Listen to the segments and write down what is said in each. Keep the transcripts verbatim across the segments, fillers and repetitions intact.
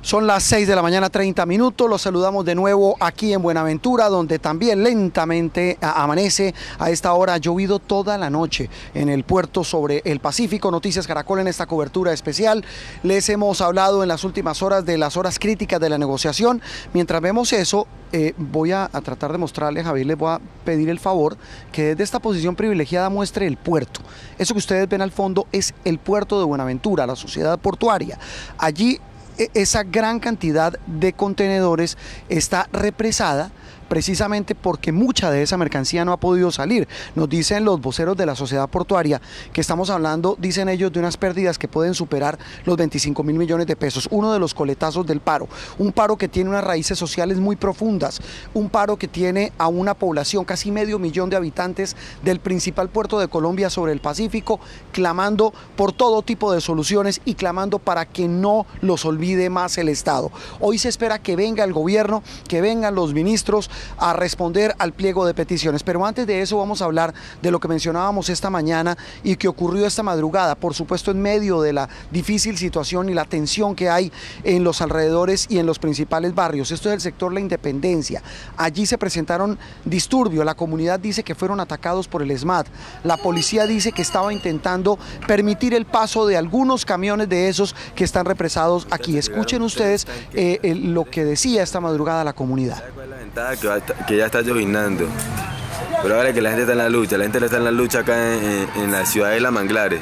Son las seis de la mañana, treinta minutos, los saludamos de nuevo aquí en Buenaventura, donde también lentamente amanece. A esta hora ha llovido toda la noche en el puerto sobre el Pacífico. Noticias Caracol en esta cobertura especial. Les hemos hablado en las últimas horas de las horas críticas de la negociación. Mientras vemos eso, eh, voy a, a tratar de mostrarle, Javier, les voy a pedir el favor que desde esta posición privilegiada muestre el puerto. Eso que ustedes ven al fondo es el puerto de Buenaventura, la sociedad portuaria. Allí esa gran cantidad de contenedores está represada precisamente porque mucha de esa mercancía no ha podido salir. Nos dicen los voceros de la sociedad portuaria que estamos hablando, dicen ellos, de unas pérdidas que pueden superar los veinticinco mil millones de pesos. Uno de los coletazos del paro, un paro que tiene unas raíces sociales muy profundas, un paro que tiene a una población, casi medio millón de habitantes del principal puerto de Colombia sobre el Pacífico, clamando por todo tipo de soluciones y clamando para que no los olvide más el Estado. Hoy se espera que venga el gobierno, que vengan los ministros a responder al pliego de peticiones, pero antes de eso vamos a hablar de lo que mencionábamos esta mañana y que ocurrió esta madrugada, por supuesto en medio de la difícil situación y la tensión que hay en los alrededores y en los principales barrios. Esto es el sector La Independencia. Allí se presentaron disturbios, la comunidad dice que fueron atacados por el ESMAD, la policía dice que estaba intentando permitir el paso de algunos camiones de esos que están represados aquí. Escuchen ustedes eh, eh, lo que decía esta madrugada la comunidad. Que, va, que ya está llovinando, pero ahora que la gente está en la lucha, la gente está en la lucha acá en, en, en la ciudad de La Manglares.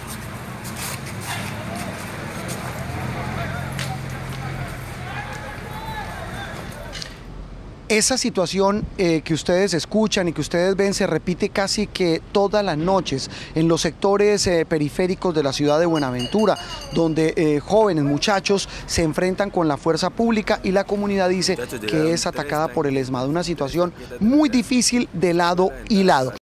Esa situación eh, que ustedes escuchan y que ustedes ven se repite casi que todas las noches en los sectores eh, periféricos de la ciudad de Buenaventura, donde eh, jóvenes, muchachos se enfrentan con la fuerza pública y la comunidad dice que es atacada por el ESMAD. Una situación muy difícil de lado y lado.